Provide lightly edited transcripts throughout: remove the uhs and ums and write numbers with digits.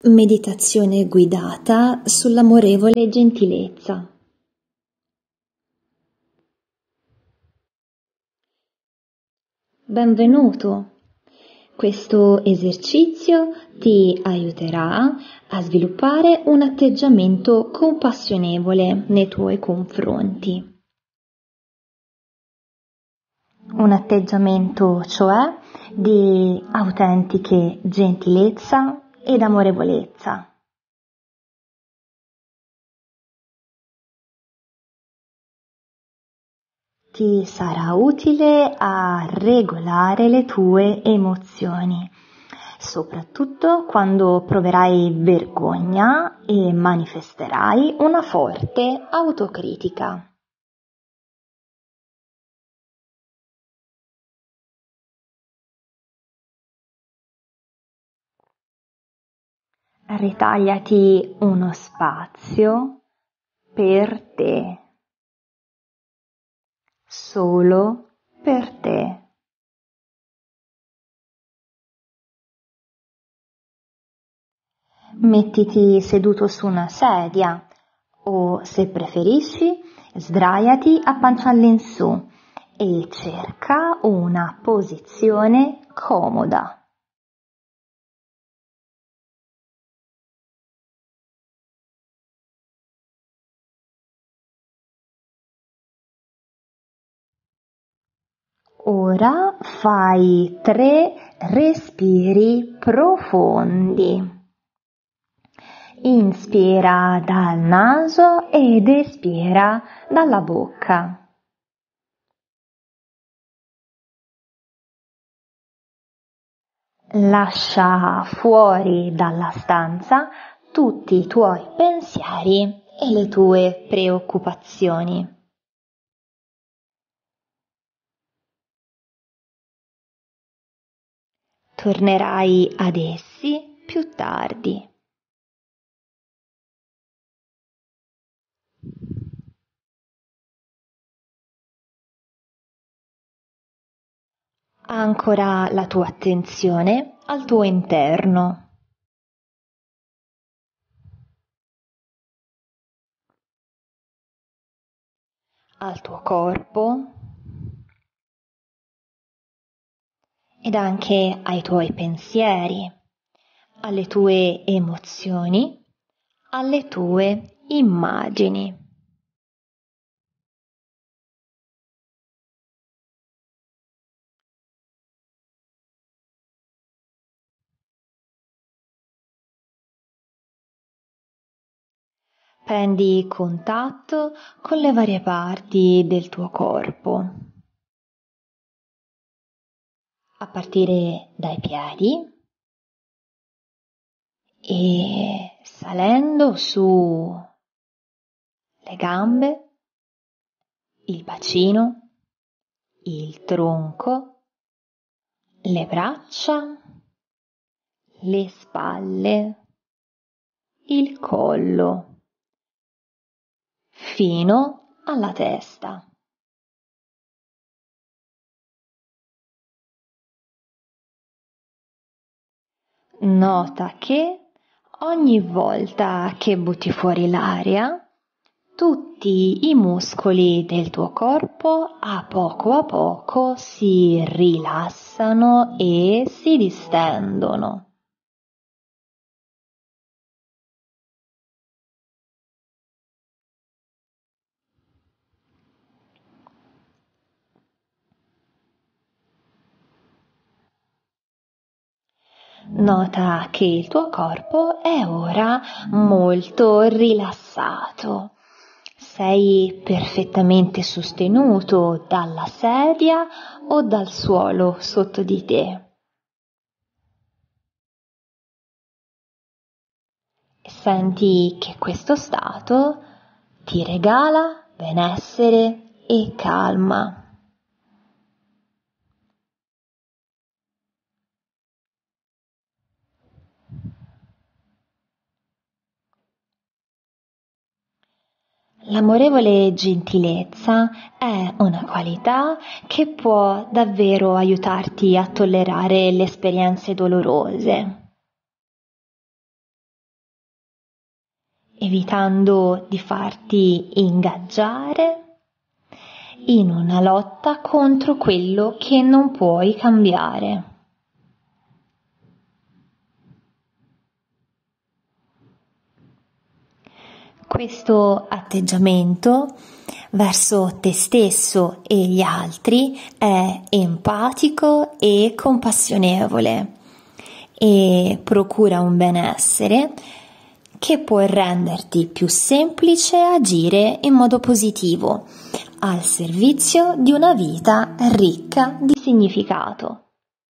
Meditazione guidata sull'amorevole gentilezza. Benvenuto! Questo esercizio ti aiuterà a sviluppare un atteggiamento compassionevole nei tuoi confronti. Un atteggiamento, cioè, di autentiche gentilezza ed amorevolezza. Ti sarà utile a regolare le tue emozioni, soprattutto quando proverai vergogna e manifesterai una forte autocritica. Ritagliati uno spazio per te, solo per te. Mettiti seduto su una sedia o, se preferisci, sdraiati a pancia all'insù e cerca una posizione comoda. Ora fai 3 respiri profondi. Inspira dal naso ed espira dalla bocca. Lascia fuori dalla stanza tutti i tuoi pensieri e le tue preoccupazioni. Tornerai ad essi più tardi. Ancora la tua attenzione al tuo interno. Al tuo corpo ed anche ai tuoi pensieri, alle tue emozioni, alle tue immagini. Prendi contatto con le varie parti del tuo corpo, a partire dai piedi e salendo su le gambe, il bacino, il tronco, le braccia, le spalle, il collo, fino alla testa. Nota che ogni volta che butti fuori l'aria, tutti i muscoli del tuo corpo a poco si rilassano e si distendono. Nota che il tuo corpo è ora molto rilassato. Sei perfettamente sostenuto dalla sedia o dal suolo sotto di te. Senti che questo stato ti regala benessere e calma. L'amorevole gentilezza è una qualità che può davvero aiutarti a tollerare le esperienze dolorose. evitando di farti ingaggiare in una lotta contro quello che non puoi cambiare. Questo atteggiamento verso te stesso e gli altri è empatico e compassionevole e procura un benessere che può renderti più semplice agire in modo positivo al servizio di una vita ricca di significato.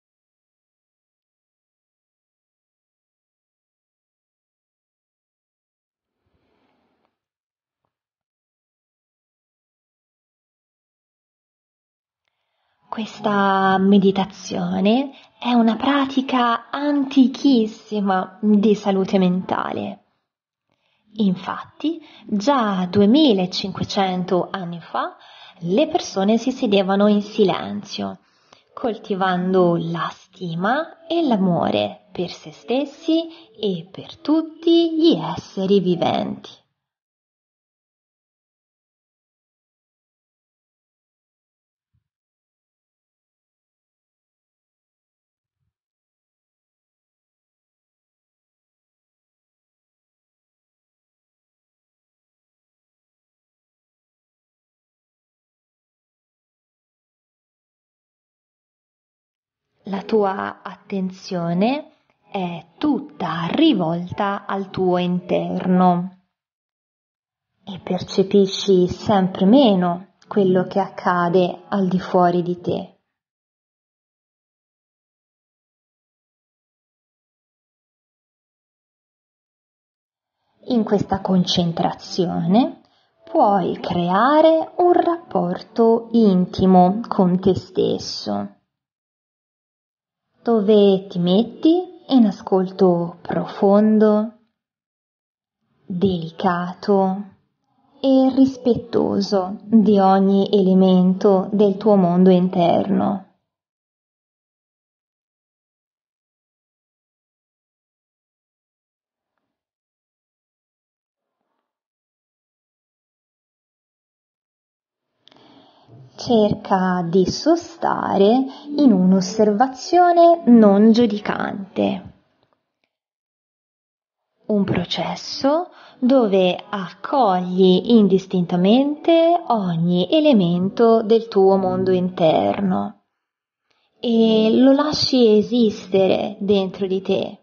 Questa meditazione è una pratica antichissima di salute mentale. Infatti, già 2500 anni fa, le persone si sedevano in silenzio, coltivando la stima e l'amore per se stessi e per tutti gli esseri viventi. La tua attenzione è tutta rivolta al tuo interno e percepisci sempre meno quello che accade al di fuori di te. In questa concentrazione puoi creare un rapporto intimo con te stesso, dove ti metti in ascolto profondo, delicato e rispettoso di ogni elemento del tuo mondo interno. Cerca di sostare in un'osservazione non giudicante. Un processo dove accogli indistintamente ogni elemento del tuo mondo interno e lo lasci esistere dentro di te,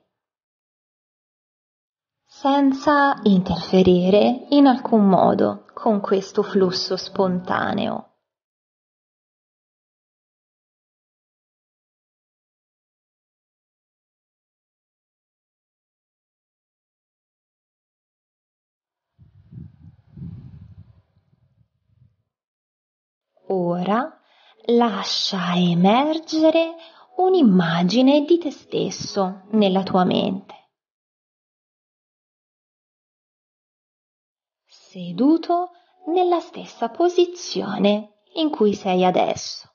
senza interferire in alcun modo con questo flusso spontaneo. Ora lascia emergere un'immagine di te stesso nella tua mente, seduto nella stessa posizione in cui sei adesso.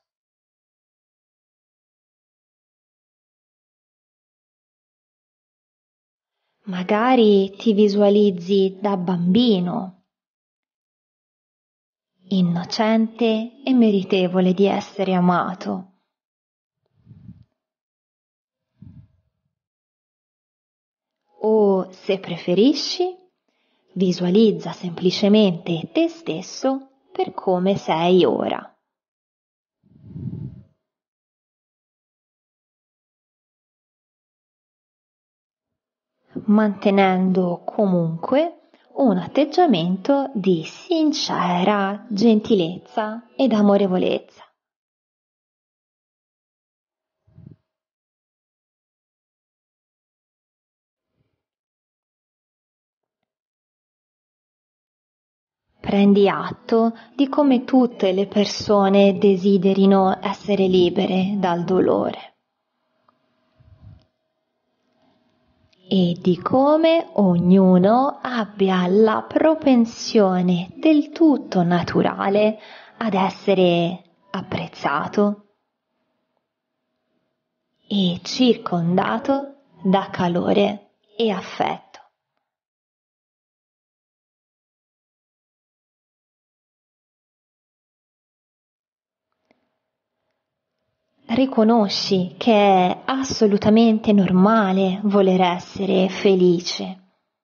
Magari ti visualizzi da bambino, innocente e meritevole di essere amato. O, se preferisci, visualizza semplicemente te stesso per come sei ora. Mantenendo comunque un atteggiamento di sincera gentilezza ed amorevolezza. Prendi atto di come tutte le persone desiderino essere libere dal dolore e di come ognuno abbia la propensione del tutto naturale ad essere apprezzato e circondato da calore e affetto. riconosci che è assolutamente normale voler essere felice,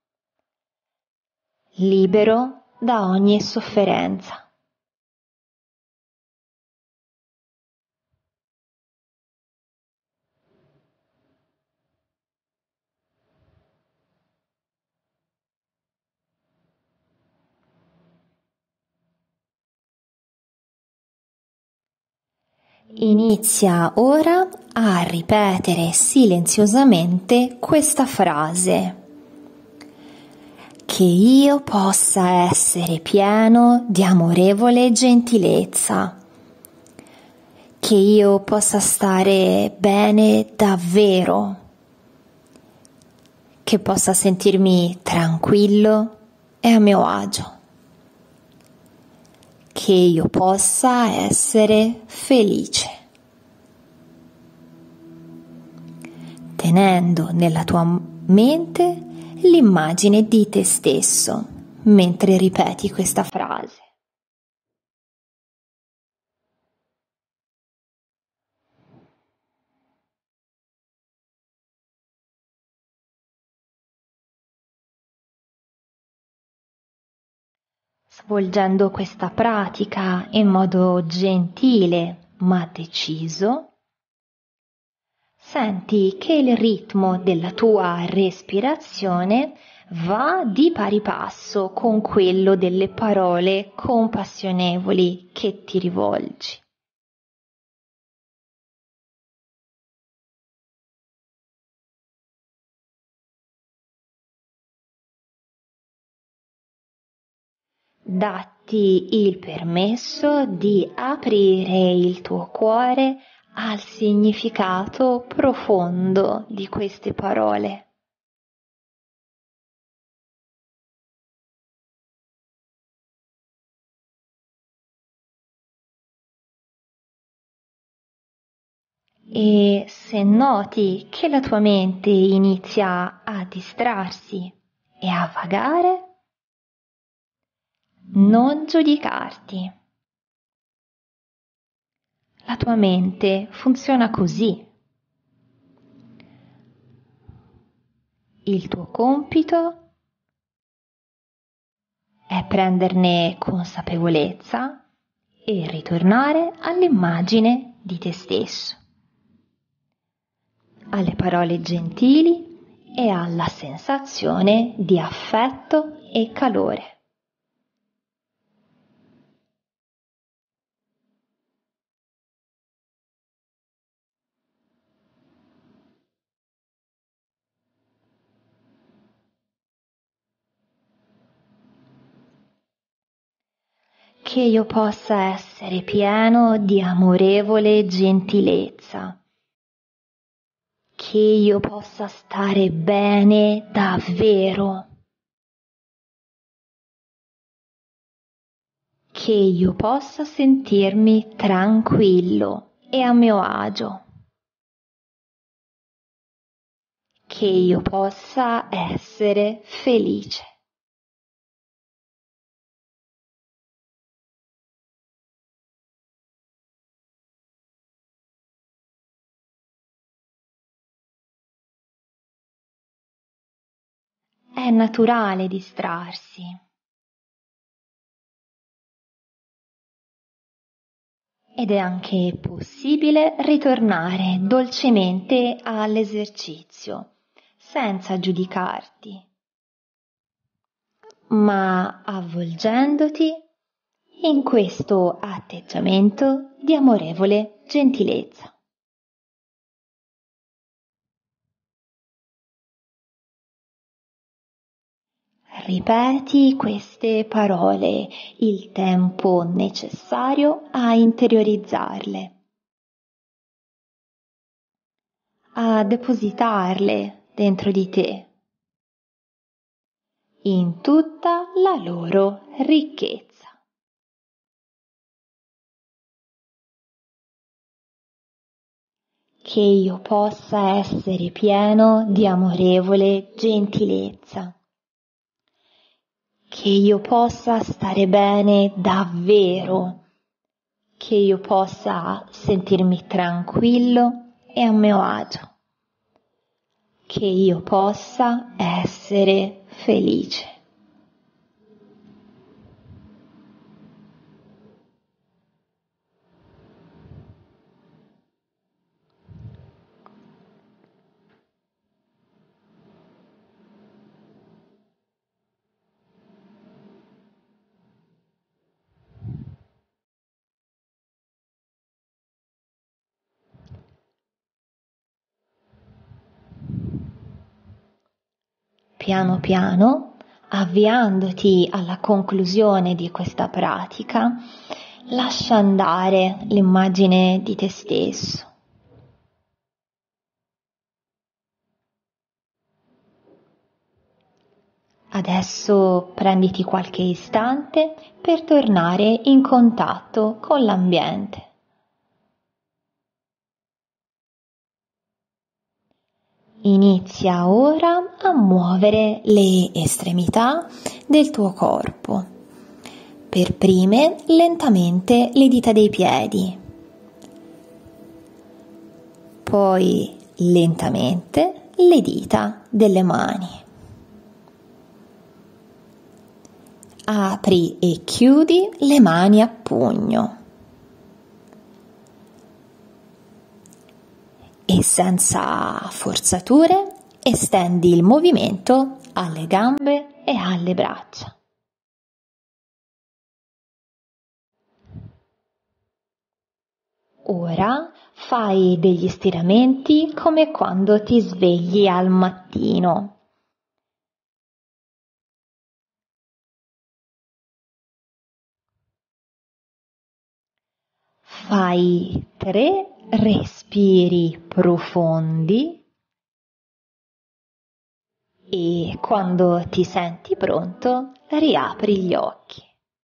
libero da ogni sofferenza. Inizia ora a ripetere silenziosamente questa frase: che io possa essere pieno di amorevole gentilezza, che io possa stare bene davvero, che possa sentirmi tranquillo e a mio agio, che io possa essere felice, tenendo nella tua mente l'immagine di te stesso mentre ripeti questa frase. Svolgendo questa pratica in modo gentile ma deciso, senti che il ritmo della tua respirazione va di pari passo con quello delle parole compassionevoli che ti rivolgi. Datti il permesso di aprire il tuo cuore al significato profondo di queste parole. E se noti che la tua mente inizia a distrarsi e a vagare, non giudicarti. La tua mente funziona così. Il tuo compito è prenderne consapevolezza e ritornare all'immagine di te stesso, alle parole gentili e alla sensazione di affetto e calore. Che io possa essere pieno di amorevole gentilezza, che io possa stare bene davvero, che io possa sentirmi tranquillo e a mio agio, che io possa essere felice. È naturale distrarsi. Ed è anche possibile ritornare dolcemente all'esercizio, senza giudicarti, ma avvolgendoti in questo atteggiamento di amorevole gentilezza. Ripeti queste parole il tempo necessario a interiorizzarle, a depositarle dentro di te, in tutta la loro ricchezza. Che io possa essere pieno di amorevole gentilezza. Che io possa stare bene davvero, che io possa sentirmi tranquillo e a mio agio, che io possa essere felice. Piano piano, avviandoti alla conclusione di questa pratica, lascia andare l'immagine di te stesso. Adesso prenditi qualche istante per tornare in contatto con l'ambiente. Inizia ora a muovere le estremità del tuo corpo. Per prime, lentamente le dita dei piedi. Poi, lentamente, le dita delle mani. Apri e chiudi le mani a pugno. E senza forzature estendi il movimento alle gambe e alle braccia. Ora fai degli stiramenti come quando ti svegli al mattino. Fai 3 respiri profondi e quando ti senti pronto riapri gli occhi.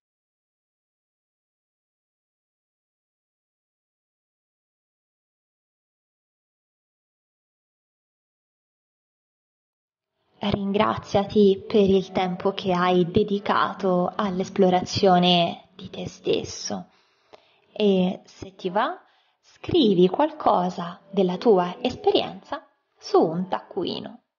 Ringraziati per il tempo che hai dedicato all'esplorazione di te stesso e se ti va, scrivi qualcosa della tua esperienza su un taccuino.